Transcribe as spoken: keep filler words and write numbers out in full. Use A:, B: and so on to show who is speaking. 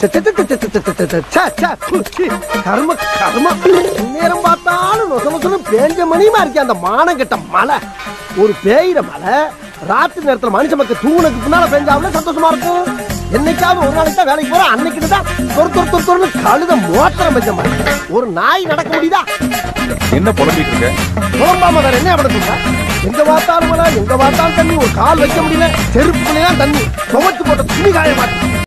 A: கர்ம கர்ம நேரம் பார்த்தாலும் நொச நொசனு பேஞ்ச மணியுமா இருக்கே அந்த மானம் கெட்ட மழை. ஒரு பேயிற மழை ராத்திரி நேரத்துல மனுஷ மக்கள் தூணுக்கு பின்னால பெஞ்சாவில சந்தோஷமா இருக்கும். என்னைக்காவது ஒரு நாளைக்கு தான் வேலைக்கு போற, அன்னைக்கு தான் தொறு தொறு தொறு தொறு கழுத மோட்டரம் பெஞ்ச மாதிரி. ஒரு நாய் நடக்க முடியுதா?
B: என்ன புலம்பிட்டு இருக்க?
A: புலம்பாம வேற என்ன பண்ணுங்க? எங்க பார்த்தாலும் மழை, எங்க பார்த்தாலும் தண்ணி, ஒரு கால் வைக்க முடியல, செருப்புலையா தண்ணி, துவைச்சு போட்ட துணி காய மாட்டேன்.